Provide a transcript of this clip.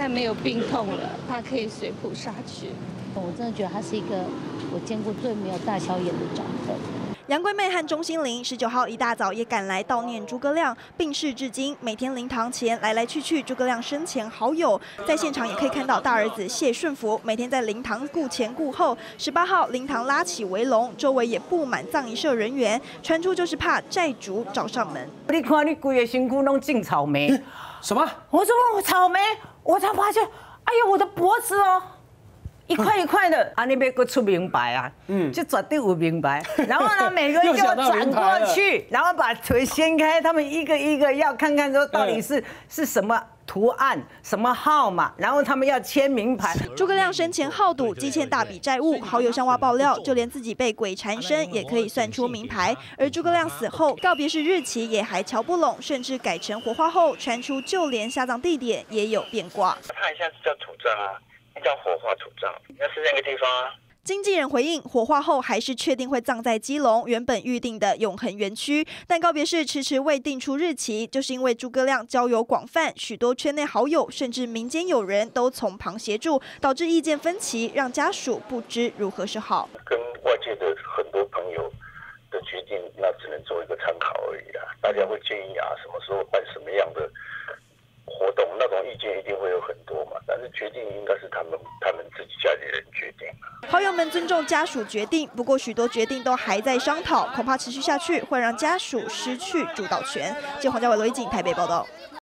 在没有病痛了，他可以随谱杀去。 我真的觉得他是一个我见过最没有大小眼的长辈。 杨贵妹和钟欣凌19号一大早也赶来悼念诸葛亮，病逝至今，每天灵堂前来来去去诸葛亮生前好友，在现场也可以看到大儿子谢顺福每天在灵堂顾前顾后。18号灵堂拉起围笼，周围也布满葬仪社人员，传出就是怕债主找上门。 你看你规个身躯拢种草莓， 什么？ 我说我草莓，我才发现，哎呦我的脖子哦。一块一块的，啊，那边给出明白啊，就绝对有明白。然后呢，每个人就要转过去，然后把腿掀开，他们一个一个要看看说到底是什么图案、什么号码，然后他们要签名牌。 诸葛亮生前好赌，积欠大笔债务，好友向外爆料，就连自己被鬼缠身也可以算出名牌。而诸葛亮死后，告别式日期也还瞧不拢，甚至改成火化后，传出就连下葬地点也有变卦。 他一下子叫土葬啊。叫火化土葬，那是那个地方啊。 经纪人回应，火化后还是确定会葬在基隆原本预定的永恒园区，但告别式迟迟未定出日期，就是因为诸葛亮交友广泛，许多圈内好友甚至民间友人都从旁协助，导致意见分歧，让家属不知如何是好。 跟外界的很多朋友的决定，那只能做一个参考而已啊。大家会建议啊，什么时候办什么样的活动，那种意见一定会有很多嘛，但是决定应该是他们自己家里人决定。 好友们尊重家属决定，不过许多决定都还在商讨，恐怕持续下去会让家属失去主导权。记者黄家伟、罗一静台北报道。